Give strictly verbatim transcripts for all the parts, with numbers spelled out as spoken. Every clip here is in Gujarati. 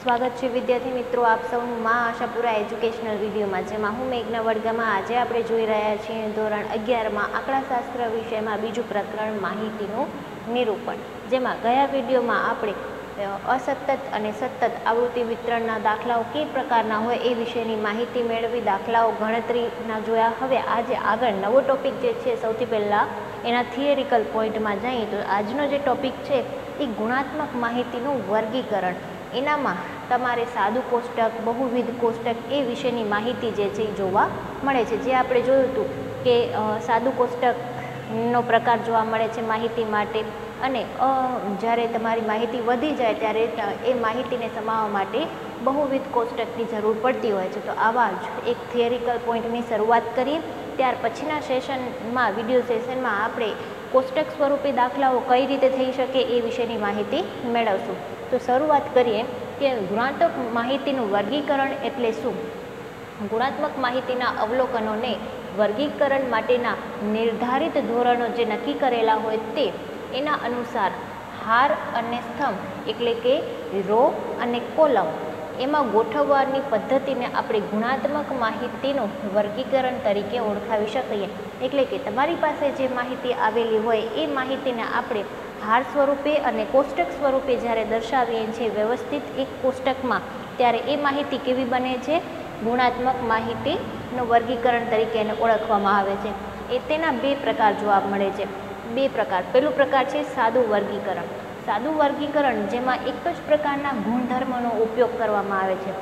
स्वागत है विद्यार्थी मित्रों आप सौનું માં આશાપુરા એજ્યુકેશનલ વિડીયોમાં, જેમાં હું મેઘના વર્ગમાં આજે આપણે જોઈ રહ્યા છીએ ધોરણ અગિયારમાં આંકડાશાસ્ત્ર વિષયમાં બીજું પ્રકરણ માહિતીનું નિરૂપણ, જેમાં ગયા વિડીયોમાં આપણે અસતત અને સતત આવૃત્તિ વિતરણના દાખલાઓ કઈ પ્રકારના હોય એ વિશેની માહિતી મેળવી, દાખલાઓ ગણતરીના જોયા। હવે આજે આગળ નવો ટોપિક જે છે સૌથી પહેલાં એના થિયરિકલ પોઈન્ટમાં જઈએ તો આજનો જે ટોપિક છે એ ગુણાત્મક માહિતીનું વર્ગીકરણ। એનામાં તમારે સાદું કોષ્ટક, બહુવિધ કોષ્ટક એ વિશેની માહિતી જે છે એ જોવા મળે છે। જે આપણે જોયું હતું કે સાદું કોષ્ટકનો પ્રકાર જોવા મળે છે માહિતી માટે, અને જ્યારે તમારી માહિતી વધી જાય ત્યારે એ માહિતીને સમાવવા માટે બહુવિધ કોષ્ટકની જરૂર પડતી હોય છે। તો આવા જ એક થિયરિકલ પોઈન્ટની શરૂઆત કરીએ। ત્યાર પછીના સેશનમાં, વિડીયો સેશનમાં આપણે કોષ્ટક સ્વરૂપે દાખલાઓ કઈ રીતે થઈ શકે એ વિશેની માહિતી મેળવશું। તો શરૂઆત કરીએ કે ગુણાત્મક માહિતીનું વર્ગીકરણ એટલે શું। ગુણાત્મક માહિતીના અવલોકનોને વર્ગીકરણ માટેના નિર્ધારિત ધોરણો જે નક્કી કરેલા હોય તે એના અનુસાર હાર અને સ્તંભ એટલે કે રો અને કોલમ એમાં ગોઠવવાની પદ્ધતિને આપણે ગુણાત્મક માહિતીનું વર્ગીકરણ તરીકે ઓળખાવી શકીએ। એટલે કે તમારી પાસે જે માહિતી આવેલી હોય એ માહિતીને આપણે હાર સ્વરૂપે અને કોષ્ટક સ્વરૂપે જ્યારે દર્શાવીએ છીએ વ્યવસ્થિત એક કોષ્ટકમાં, ત્યારે એ માહિતી કેવી બને છે? ગુણાત્મક માહિતીનું વર્ગીકરણ તરીકે એને ઓળખવામાં આવે છે। એ તેના બે પ્રકાર જોવા મળે છે, બે પ્રકાર। પહેલું પ્રકાર છે સાદું વર્ગીકરણ। સાદું વર્ગીકરણ જેમાં એક જ પ્રકારના ગુણધર્મનો ઉપયોગ કરવામાં આવે છે।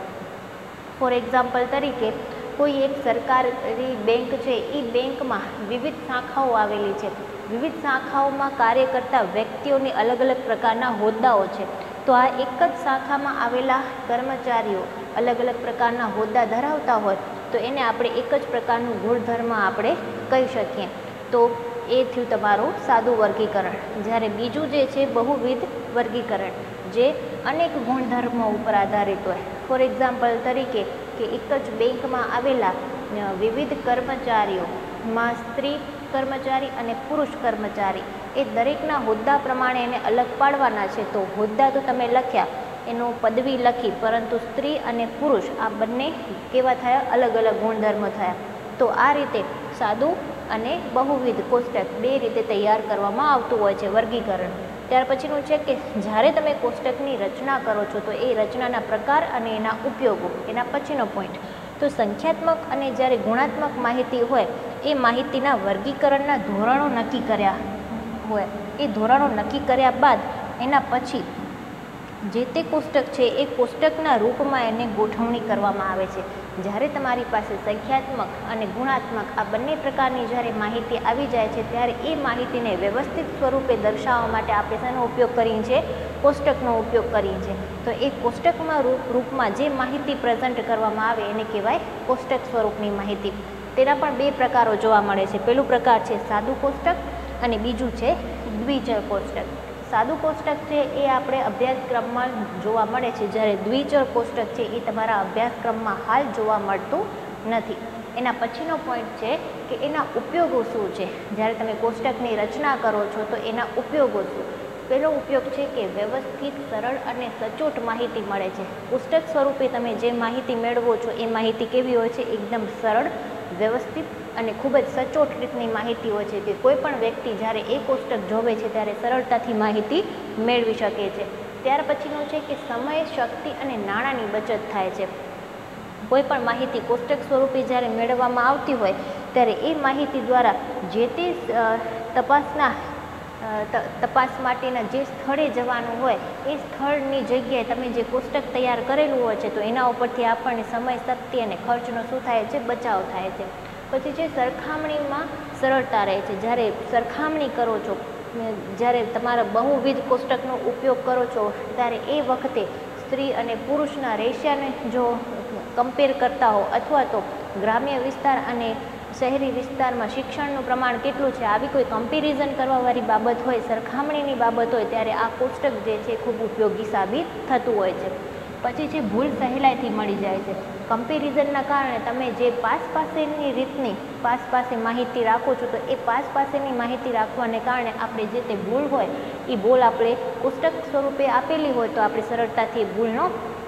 ફોર એક્ઝામ્પલ તરીકે કોઈ એક સરકારી બેંક છે, એ બેંકમાં વિવિધ શાખાઓ આવેલી છે। વિવિધ શાખાઓમાં કાર્ય કરતા વ્યક્તિઓની અલગ અલગ પ્રકારના હોદ્દાઓ છે। તો આ એક જ શાખામાં આવેલા કર્મચારીઓ અલગ અલગ પ્રકારના હોદ્દા ધરાવતા હોય તો એને આપણે એક જ પ્રકારનું ગુણધર્મ આપણે કહી શકીએ। તો એ થયું તમારું સાદું વર્ગીકરણ। જ્યારે બીજું જે છે બહુવિધ વર્ગીકરણ, જે અનેક ગુણધર્મો ઉપર આધારિત હોય। ફોર એક્ઝામ્પલ તરીકે કે એક જ બેંકમાં આવેલા વિવિધ કર્મચારીઓમાં સ્ત્રી કર્મચારી અને પુરુષ કર્મચારી એ દરેકના હોદ્દા પ્રમાણે એને અલગ પાડવાના છે। તો હોદ્દા તો તમે લખ્યા, એનો પદવી લખી, પરંતુ સ્ત્રી અને પુરુષ આ બંને કેવા થયા? અલગ અલગ ગુણધર્મો થયા। તો આ રીતે સાદું અને બહુવિધ કોષ્ટક બે રીતે તૈયાર કરવામાં આવતું હોય છે વર્ગીકરણ। ત્યાર પછીનું છે કે જ્યારે તમે કોષ્ટકની રચના કરો છો તો એ રચનાના પ્રકાર અને એના ઉપયોગો, એના પછીનો પોઈન્ટ। તો સંખ્યાત્મક અને જ્યારે ગુણાત્મક માહિતી હોય એ માહિતીના વર્ગીકરણના ધોરણો નક્કી કર્યા હોય, એ ધોરણો નક્કી કર્યા બાદ એના પછી જે તે કોષ્ટક છે એ કોષ્ટકના રૂપમાં એને ગોઠવણી કરવામાં આવે છે। જ્યારે તમારી પાસે સંખ્યાત્મક અને ગુણાત્મક આ બંને પ્રકારની જ્યારે માહિતી આવી જાય છે ત્યારે એ માહિતીને વ્યવસ્થિત સ્વરૂપે દર્શાવવા માટે આપણે શેનો ઉપયોગ કરીએ છીએ? કોષ્ટકનો ઉપયોગ કરીએ છીએ। તો એ કોષ્ટકમાં રૂપ રૂપમાં જે માહિતી પ્રેઝન્ટ કરવામાં આવે એને કહેવાય કોષ્ટક સ્વરૂપની માહિતી। તેના પણ બે પ્રકારો જોવા મળે છે। પહેલું પ્રકાર છે સાદું કોષ્ટક અને બીજું છે દ્વિચર કોષ્ટક। સાદું કોષ્ટક છે એ આપણે અભ્યાસક્રમમાં જોવા મળે છે, જ્યારે દ્વિચર કોષ્ટક છે એ તમારા અભ્યાસક્રમમાં હાલ જોવા મળતું નથી। એના પછીનો પોઈન્ટ છે કે એના ઉપયોગો શું છે। જ્યારે તમે કોષ્ટકની રચના કરો છો તો એના ઉપયોગો શું? પહેલો ઉપયોગ છે કે વ્યવસ્થિત, સરળ અને સચોટ માહિતી મળે છે। કોષ્ટક સ્વરૂપે તમે જે માહિતી મેળવો છો એ માહિતી કેવી હોય છે? એકદમ સરળ, વ્યવસ્થિત અને ખૂબ જ સચોટ રીતની માહિતી હોય છે કે કોઈ પણ વ્યક્તિ જ્યારે એ કોષ્ટક જોવે છે ત્યારે સરળતાથી માહિતી મેળવી શકે છે। ત્યાર પછીનું છે કે સમય, શક્તિ અને નાણાંની બચત થાય છે। કોઈ પણ માહિતી કોષ્ટક સ્વરૂપે જ્યારે મેળવવામાં આવતી હોય ત્યારે એ માહિતી દ્વારા જે તે તપાસના તપાસ માટેના જે સ્થળે જવાનું હોય એ સ્થળની જગ્યાએ તમે જે કોષ્ટક તૈયાર કરેલું હોય છે તો એના ઉપરથી આપણને સમય, શક્તિ અને ખર્ચનો શું થાય છે? બચાવ થાય છે। પછી છે સરખામણીમાં સરળતા રહે છે। જ્યારે સરખામણી કરો છો, જ્યારે તમારા બહુવિધ કોષ્ટકનો ઉપયોગ કરો છો ત્યારે એ વખતે સ્ત્રી અને પુરુષના રેશિયાને જો કમ્પેર કરતા હો, અથવા તો ગ્રામ્ય વિસ્તાર અને શહેરી વિસ્તારમાં શિક્ષણનું પ્રમાણ કેટલું છે, આવી કોઈ કમ્પેરિઝન કરવાવાળી બાબત હોય, સરખામણીની બાબત હોય, ત્યારે આ કોષ્ટક જે છે ખૂબ ઉપયોગી સાબિત થતું હોય છે। પછી છે ભૂલ સહેલાઈથી મળી જાય છે। કમ્પેરિઝનના કારણે તમે જે પાસ પાસેની રીતની પાસ પાસે માહિતી રાખો છો તો એ પાસ પાસેની માહિતી રાખવાને કારણે આપણે જે તે ભૂલ હોય એ ભૂલ આપણે કોષ્ટક સ્વરૂપે આપેલી હોય તો આપણે સરળતાથી ભૂલનો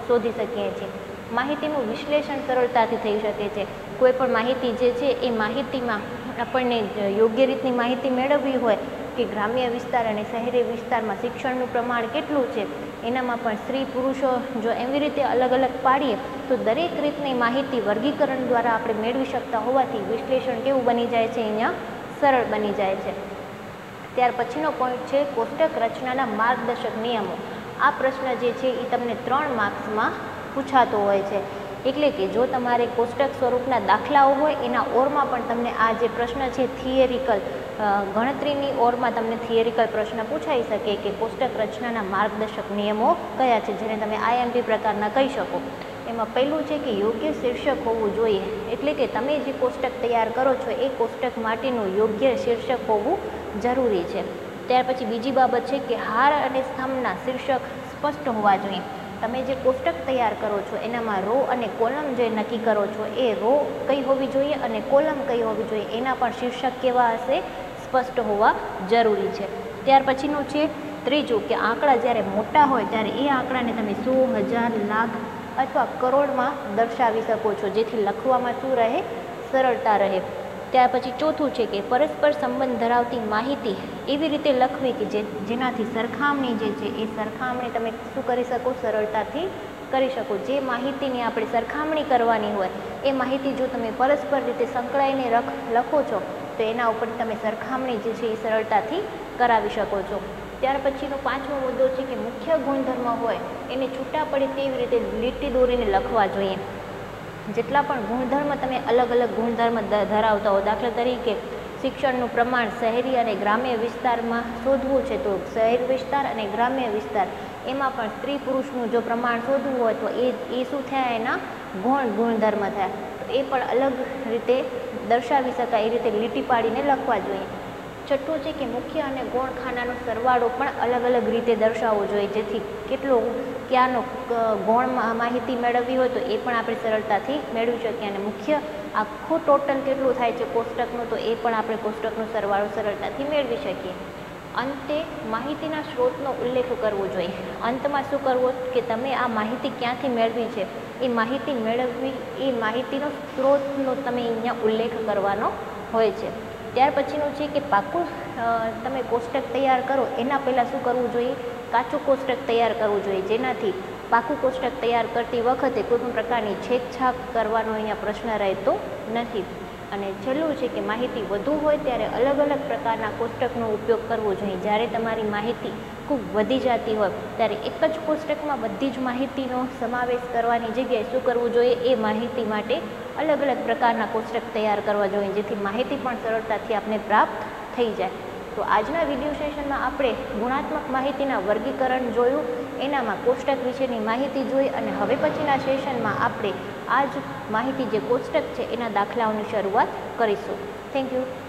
શોધી શકીએ છીએ. માહિતીનું વિશ્લેષણ સરળતાથી થઈ શકે છે. કોઈ પણ માહિતી જે છે એ માહિતીમાં આપણને યોગ્ય રીતની માહિતી મેળવવી હોય કે ગ્રામ્ય વિસ્તાર અને શહેરી વિસ્તારમાં શિક્ષણનું પ્રમાણ કેટલું છે, એનામાં પણ સ્ત્રી પુરુષો જો એવી રીતે અલગ અલગ પાડીએ તો દરેક રીતની માહિતી વર્ગીકરણ દ્વારા આપણે મેળવી શકતા હોવાથી વિશ્લેષણ કેવું બની જાય છે, અહીંયા સરળ બની જાય છે. ત્યાર પછીનો પોઈન્ટ છે કોષ્ટક રચનાના માર્ગદર્શક નિયમો. આ પ્રશ્ન જે છે એ તમને ત્રણ માર્ક્સમાં પૂછાતો હોય છે. એટલે કે જો તમારે કોષ્ટક સ્વરૂપના દાખલાઓ હોય એના ઓરમાં પણ તમને આ જે પ્રશ્ન છે થિયરિકલ ગણતરીની ઓરમાં તમને થિયરિકલ પ્રશ્ન પૂછાઈ શકે કે કોષ્ટક રચનાના માર્ગદર્શક નિયમો કયા છે, જેને તમે આઈએમપી પ્રકારના કહી શકો. એમાં પહેલું છે કે યોગ્ય શીર્ષક હોવું જોઈએ. એટલે કે તમે જે કોષ્ટક તૈયાર કરો છો એ કોષ્ટક માટેનું યોગ્ય શીર્ષક હોવું જરૂરી છે. ત્યાર પછી બીજી બાબત છે કે હાર અને સ્તંભના શીર્ષક સ્પષ્ટ હોવા જોઈએ. તમે જે કોષ્ટક તૈયાર કરો છો એનામાં રો અને કોલમ જે નક્કી કરો છો એ રો કઈ હોવી જોઈએ અને કોલમ કઈ હોવી જોઈએ, એના પણ શીર્ષક કેવા હશે, સ્પષ્ટ હોવા જરૂરી છે. ત્યાર પછીનું છે ત્રીજું કે આંકડા જ્યારે મોટા હોય ત્યારે એ આંકડાને તમે સો, હજાર, લાખ અથવા કરોડમાં દર્શાવી શકો છો, જેથી લખવામાં શું રહે, સરળતા રહે. ત્યાર પછી ચોથું છે કે પરસ્પર સંબંધ ધરાવતી માહિતી એવી રીતે લખવી કે જે જેનાથી સરખામણી જે છે એ સરખામણી તમે શું કરી શકો, સરળતાથી કરી શકો. જે માહિતીની આપણે સરખામણી કરવાની હોય એ માહિતી જો તમે પરસ્પર રીતે સંકળાઈને રખ લખો છો તો એના ઉપર તમે સરખામણી જે છે એ સરળતાથી કરાવી શકો છો. ત્યાર પછીનો પાંચમો મુદ્દો છે કે મુખ્ય ગુણધર્મ હોય એને છૂટા પડે તેવી રીતે લીટી દોરીને લખવા જોઈએ. જેટલા પણ ગુણધર્મ તમે અલગ અલગ ગુણધર્મ ધરાવતા હો, દાખલા તરીકે શિક્ષણનું પ્રમાણ શહેરી અને ગ્રામ્ય વિસ્તારમાં શોધવું છે તો શહેર વિસ્તાર અને ગ્રામ્ય વિસ્તાર એમાં પણ સ્ત્રી પુરુષનું જો પ્રમાણ શોધવું હોય તો એ એ શું થયા, એના ગુણ ગુણધર્મ થયા. તો એ પણ અલગ રીતે દર્શાવી શકાય એ રીતે લીટી પાડીને લખવા જોઈએ. છઠ્ઠું છે કે મુખ્ય અને ગૌણ ખાનાનો સરવાળો પણ અલગ અલગ રીતે દર્શાવવો જોઈએ, જેથી કેટલો ક્યાંનો ગૌણ માહિતી મેળવવી હોય તો એ પણ આપણે સરળતાથી મેળવી શકીએ. અને મુખ્ય આખું ટોટલ કેટલું થાય છે કોષ્ટકનું તો એ પણ આપણે કોષ્ટકનો સરવાળો સરળતાથી મેળવી શકીએ. અંતે માહિતીના સ્ત્રોતનો ઉલ્લેખ કરવો જોઈએ. અંતમાં શું કરવો કે તમે આ માહિતી ક્યાંથી મેળવી છે એ માહિતી મેળવવી એ માહિતીનો સ્ત્રોતનો તમે અહીંયા ઉલ્લેખ કરવાનો હોય છે. ત્યાર પછીનું છે કે પાકું તમે કોષ્ટક તૈયાર કરો એના પહેલાં શું કરવું જોઈએ, કાચું કોષ્ટક તૈયાર કરવું જોઈએ, જેનાથી પાકું કોષ્ટક તૈયાર કરતી વખતે કોઈ પણ પ્રકારની છેકછાક કરવાનો અહીંયા પ્રશ્ન રહેતો નથી. અને છેલ્લું છે કે માહિતી વધુ હોય ત્યારે અલગ અલગ પ્રકારના કોષ્ટકનો ઉપયોગ કરવો જોઈએ. જ્યારે તમારી માહિતી ખૂબ વધી જતી હોય ત્યારે એક જ કોષ્ટકમાં બધી જ માહિતીનો સમાવેશ કરવાની જગ્યાએ શું કરવું જોઈએ, એ માહિતી માટે અલગ અલગ પ્રકારના કોષ્ટક તૈયાર કરવા જોઈએ, જેથી માહિતી પણ સરળતાથી આપણે પ્રાપ્ત થઈ જાય. તો આજના વિડીયો સેશનમાં આપણે ગુણાત્મક માહિતીના વર્ગીકરણ જોયું, એનામાં કોષ્ટક વિશેની માહિતી જોઈ અને હવે પછીના સેશનમાં આપણે આ જ માહિતી જે કોષ્ટક છે એના દાખલાઓની શરૂઆત કરીશું. Thank you.